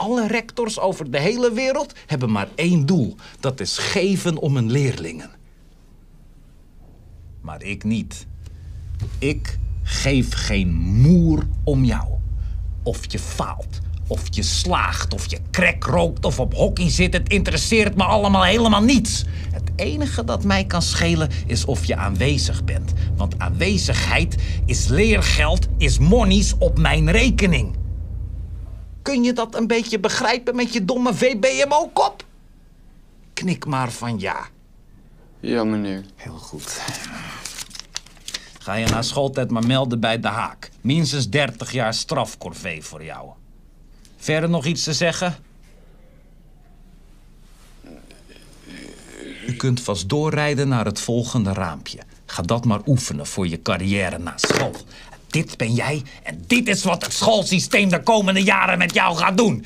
alle rectors over de hele wereld hebben maar één doel. Dat is geven om hun leerlingen. Maar ik niet. Ik geef geen moer om jou. Of je faalt, of je slaagt, of je crack rookt of op hockey zit. Het interesseert me allemaal helemaal niets. Het enige dat mij kan schelen is of je aanwezig bent. Want aanwezigheid is leergeld, is monies op mijn rekening. Kun je dat een beetje begrijpen met je domme VBMO-kop? Knik maar van ja. Ja, meneer. Heel goed. Ga je na schooltijd maar melden bij De Haak. Minstens 30 jaar strafcorvée voor jou. Verder nog iets te zeggen? U kunt vast doorrijden naar het volgende raampje. Ga dat maar oefenen voor je carrière na school. Dit ben jij en dit is wat het schoolsysteem de komende jaren met jou gaat doen.